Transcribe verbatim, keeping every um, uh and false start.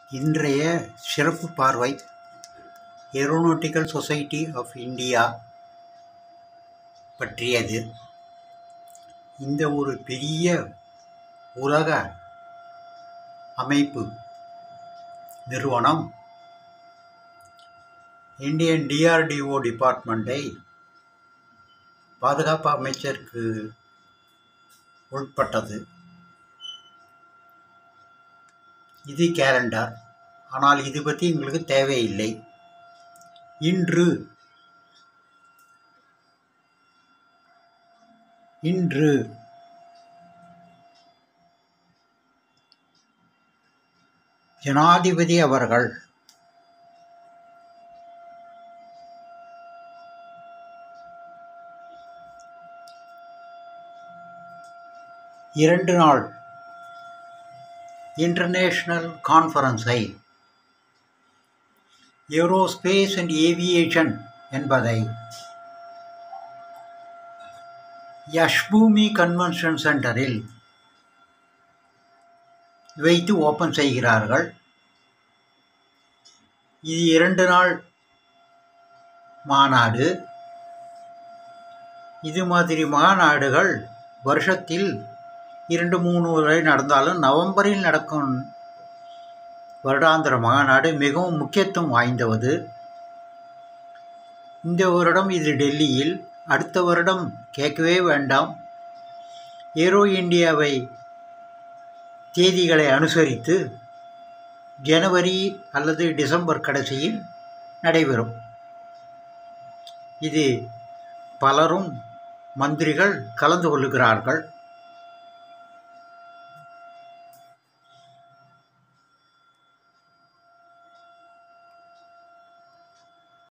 இன்றைய சிறப்பு பார்வை ஏரோநாட்டிக்கல் சொசைட்டி ஆஃப் இந்தியா பற்றியது. இந்த ஒரு பெரிய உலக அமைப்பு நிறுவனம் இந்தியன் டிஆர்டிஓ டிபார்ட்மெண்ட்டை பாதுகாப்பு அமைச்சருக்கு உட்பட்டது. இது கேலண்டர், ஆனால் இது பற்றி எங்களுக்கு தேவையில்லை. இன்று இன்று ஜனாதிபதி அவர்கள் இரண்டு நாள் இன்டர்நேஷனல் கான்ஃபரன்ஸை ஏரோஸ்பேஸ் அண்ட் ஏவியேஷன் என்பதை யஷ்பூமி கன்வென்ஷன் சென்டரில் வைத்து ஓப்பன் செய்கிறார்கள். இது இரண்டு நாள் மாநாடு. இது மாதிரி மாநாடுகள் வருஷத்தில் இரண்டு மூணு வரை நடந்தாலும் நவம்பரில் நடக்கும் வருடாந்திர மாநாடு மிகவும் முக்கியத்துவம் வாய்ந்தது. இந்த வருடம் இது டெல்லியில், அடுத்த வருடம் கேட்கவே வேண்டாம். ஏரோ இந்தியாவை தேதிகளை அனுசரித்து ஜனவரி அல்லது டிசம்பர் கடைசியில் நடைபெறும். இது பலரும் மந்திரிகள் கலந்து கொள்கிறார்கள்.